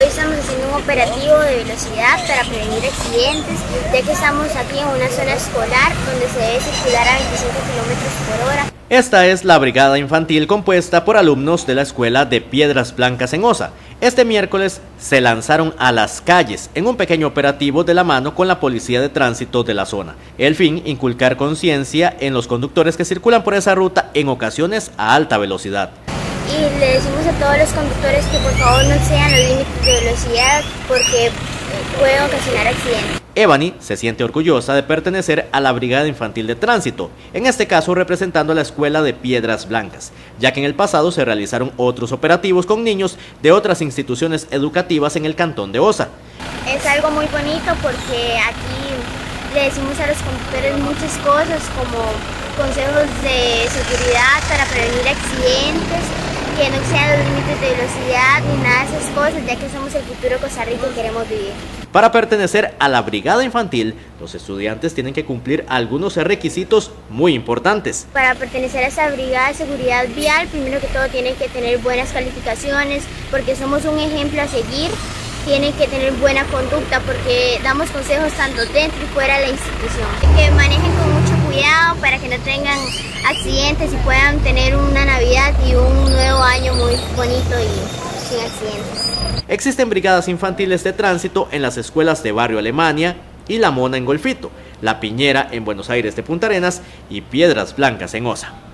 Hoy estamos haciendo un operativo de velocidad para prevenir accidentes, ya que estamos aquí en una zona escolar donde se debe circular a 25 km/h. Esta es la brigada infantil compuesta por alumnos de la escuela de Piedras Blancas en Osa. Este miércoles se lanzaron a las calles en un pequeño operativo de la mano con la policía de tránsito de la zona. El fin, inculcar conciencia en los conductores que circulan por esa ruta en ocasiones a alta velocidad. Y le decimos a todos los conductores que por favor no excedan los límites de velocidad porque puede ocasionar accidentes. Evany se siente orgullosa de pertenecer a la Brigada Infantil de Tránsito, en este caso representando a la escuela de Piedras Blancas, ya que en el pasado se realizaron otros operativos con niños de otras instituciones educativas en el cantón de Osa. Es algo muy bonito porque aquí le decimos a los conductores muchas cosas como consejos de seguridad para prevenir accidentes, que no excedan los límites de velocidad ni nada de esas cosas, ya que somos el futuro Costa Rica y queremos vivir. Para pertenecer a la brigada infantil, los estudiantes tienen que cumplir algunos requisitos muy importantes. Para pertenecer a esta brigada de seguridad vial, primero que todo tienen que tener buenas calificaciones, porque somos un ejemplo a seguir. Tienen que tener buena conducta porque damos consejos tanto dentro y fuera de la institución. Que manejen con mucho cuidado para que no tengan accidentes y puedan tener una Navidad y un nuevo año muy bonito y sin accidentes. Existen brigadas infantiles de tránsito en las escuelas de Barrio Alemania y La Mona en Golfito, La Piñera en Buenos Aires de Punta Arenas y Piedras Blancas en Osa.